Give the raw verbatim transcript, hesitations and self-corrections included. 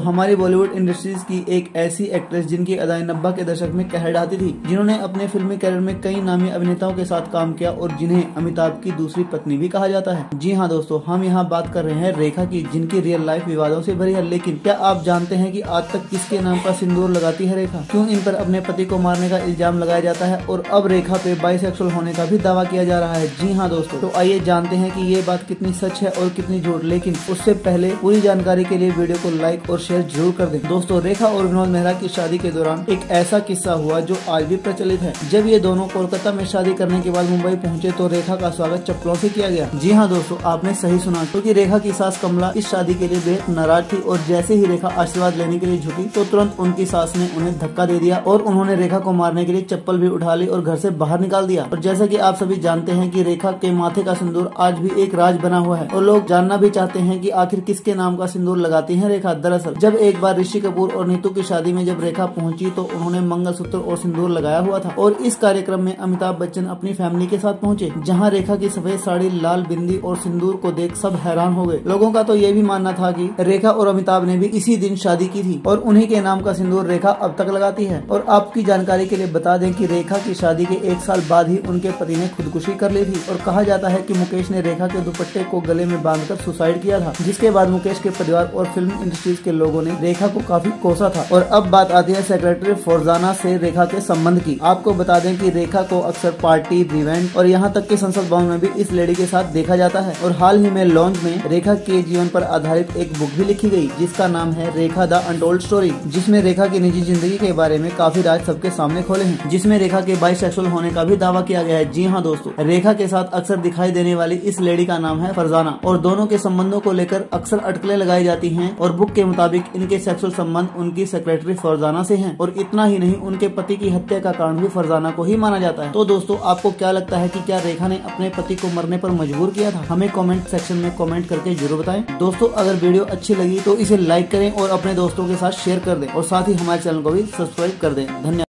हमारी बॉलीवुड इंडस्ट्रीज की एक ऐसी एक्ट्रेस जिनकी अदाएं नब्बे के दशक में कहर ढाती थी, जिन्होंने अपने फिल्मी करियर में कई नामी अभिनेताओं के साथ काम किया और जिन्हें अमिताभ की दूसरी पत्नी भी कहा जाता है। जी हाँ दोस्तों, हम यहाँ बात कर रहे हैं रेखा की, जिनकी रियल लाइफ विवादों से भरी है। लेकिन क्या आप जानते हैं कि आज तक किसके नाम का सिंदूर लगाती है रेखा? क्यों इन पर अपने पति को मारने का इल्जाम लगाया जाता है और अब रेखा पे बाइसेक्सुअल होने का भी दावा किया जा रहा है? जी हाँ दोस्तों, तो आइए जानते हैं कि ये बात कितनी सच है और कितनी झूठ। लेकिन उससे पहले पूरी जानकारी के लिए वीडियो को लाइक और शेयर जरूर कर दें। दोस्तों, रेखा और विनोद मेहरा की शादी के दौरान एक ऐसा किस्सा हुआ जो आज भी प्रचलित है। जब ये दोनों कोलकाता में शादी करने के बाद मुंबई पहुंचे तो रेखा का स्वागत चप्पलों से किया गया। जी हाँ दोस्तों, आपने सही सुना, क्योंकि रेखा की सास कमला इस शादी के लिए बेहद नाराज थी और जैसे ही रेखा आशीर्वाद लेने के लिए झुकी तो तुरंत उनकी सास ने उन्हें धक्का दे दिया और उन्होंने रेखा को मारने के लिए चप्पल भी उठा ली और घर से बाहर निकाल दिया। और जैसा कि आप सभी जानते हैं कि रेखा के माथे का सिंदूर आज भी एक राज बना हुआ है और लोग जानना भी चाहते हैं कि आखिर किसके नाम का सिंदूर लगाती है रेखा। दरअसल जब एक बार ऋषि कपूर और नीतू की शादी में जब रेखा पहुंची तो उन्होंने मंगलसूत्र और सिंदूर लगाया हुआ था और इस कार्यक्रम में अमिताभ बच्चन अपनी फैमिली के साथ पहुंचे, जहां रेखा की सफेद साड़ी, लाल बिंदी और सिंदूर को देख सब हैरान हो गए। लोगों का तो ये भी मानना था कि रेखा और अमिताभ ने भी इसी दिन शादी की थी और उन्हीं के नाम का सिंदूर रेखा अब तक लगाती है। और आपकी जानकारी के लिए बता दें कि रेखा की शादी के एक साल बाद ही उनके पति ने खुदकुशी कर ली थी और कहा जाता है कि मुकेश ने रेखा के दुपट्टे को गले में बांधकर सुसाइड किया था, जिसके बाद मुकेश के परिवार और फिल्म इंडस्ट्रीज के लोगों ने रेखा को काफी कोसा था। और अब बात आती है सेक्रेटरी फरजाना से रेखा के संबंध की। आपको बता दें कि रेखा को अक्सर पार्टी, इवेंट और यहाँ तक कि संसद भवन में भी इस लेडी के साथ देखा जाता है। और हाल ही में लॉन्च में रेखा के जीवन पर आधारित एक बुक भी लिखी गई, जिसका नाम है रेखा द अनटोल्ड स्टोरी, जिसमें रेखा की निजी जिंदगी के बारे में काफी राज सबके सामने खोले हैं, जिसमें रेखा के बाइसेक्सुअल होने का भी दावा किया गया है। जी हाँ दोस्तों, रेखा के साथ अक्सर दिखाई देने वाली इस लेडी का नाम है फरजाना और दोनों के संबंधों को लेकर अक्सर अटकलें लगाई जाती हैं और बुक के मुताबिक इनके सेक्सुअल संबंध उनकी सेक्रेटरी फरजाना से हैं और इतना ही नहीं, उनके पति की हत्या का कारण भी फरजाना को ही माना जाता है। तो दोस्तों, आपको क्या लगता है कि क्या रेखा ने अपने पति को मरने पर मजबूर किया था? हमें कमेंट सेक्शन में कमेंट करके जरूर बताएं। दोस्तों, अगर वीडियो अच्छी लगी तो इसे लाइक करें और अपने दोस्तों के साथ शेयर कर दें और साथ ही हमारे चैनल को भी सब्सक्राइब कर दें। धन्यवाद।